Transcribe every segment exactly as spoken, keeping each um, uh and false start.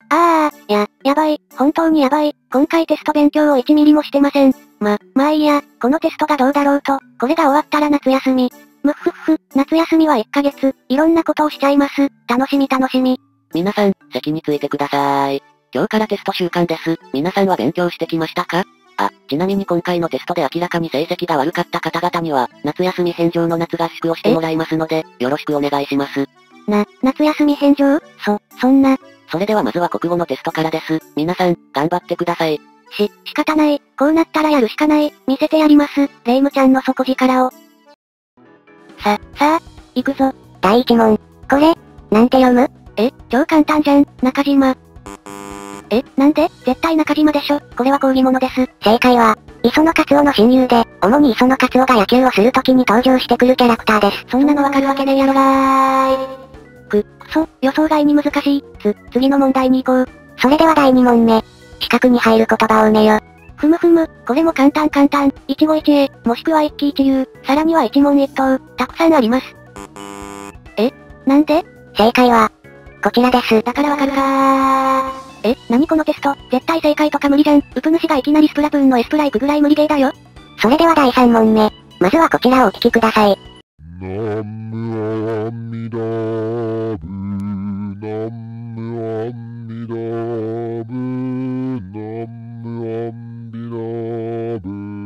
あー、や、やばい、本当にやばい、今回テスト勉強をいちミリもしてません。ま、まあいいや、このテストがどうだろうと、これが終わったら夏休み。むっふっふ、夏休みはいっかげつ、いろんなことをしちゃいます。楽しみ楽しみ。 皆さん、席についてください。今日からテスト週間です。皆さんは勉強してきましたか？あ、ちなみに今回のテストで明らかに成績が悪かった方々には、夏休み返上の夏合宿をしてもらいますので、よろしくお願いします。 な、夏休み返上？そ、そんな。 それではまずは国語のテストからです。皆さん、頑張ってください。 し、仕方ない。こうなったらやるしかない。見せてやります。レイムちゃんの底力を。さ、さあ、行くぞ。だいいち問。これ、なんて読む？え、超簡単じゃん、中島。え、なんで？絶対中島でしょ。これは講義物です。正解は、磯野勝夫の親友で、主に磯野勝夫が野球をするときに登場してくるキャラクターです。そんなのわかるわけねえやろがーい。く、くそ、予想外に難しい。つ、次の問題に行こう。それではだいに問目。四角に入る言葉を埋めよ。ふむふむ、これも簡単簡単。一期一会、もしくは一喜一憂、さらには一問一答、たくさんあります。え？なんで？正解は、こちらです。だからわかるかー。え、なにこのテスト、絶対正解とか無理じゃん。ウプ主がいきなりスプラトゥーンのエスプライクぐらい無理ゲーだよ。それではだいさん問目。まずはこちらをお聞きください。 ナムアミダブナムアミダブナムアミダブ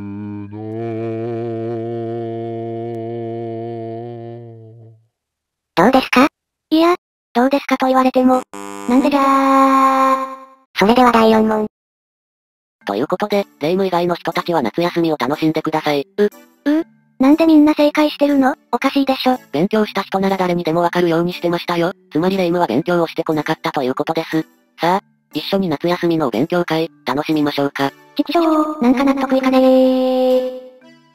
どうですか？いや、どうですかと言われても、なんでじゃー。それではだいよん問。 ということで、レイム以外の人たちは夏休みを楽しんでください。 う、うなんでみんな正解してるの？おかしいでしょ。 勉強した人なら誰にでもわかるようにしてましたよ。つまりレイムは勉強をしてこなかったということです。さあ、一緒に夏休みのお勉強会、楽しみましょうか。 ちくしょう、なんか納得いかねー。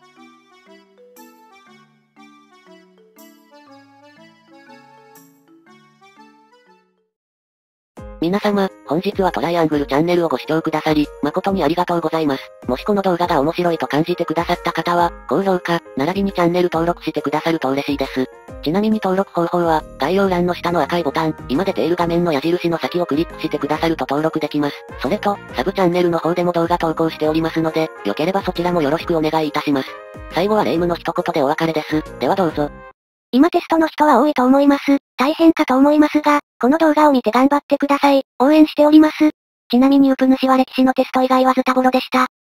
皆様、本日はトライアングルチャンネルをご視聴くださり、誠にありがとうございます。もしこの動画が面白いと感じてくださった方は、高評価、並びにチャンネル登録してくださると嬉しいです。ちなみに登録方法は、概要欄の下の赤いボタン、今出ている画面の矢印の先をクリックしてくださると登録できます。それと、サブチャンネルの方でも動画投稿しておりますので、よければそちらもよろしくお願いいたします。最後はレイムの一言でお別れです。ではどうぞ。 今テストの人は多いと思います。大変かと思いますが、この動画を見て頑張ってください。応援しております。ちなみにウプ主は歴史のテスト以外はズタボロでした。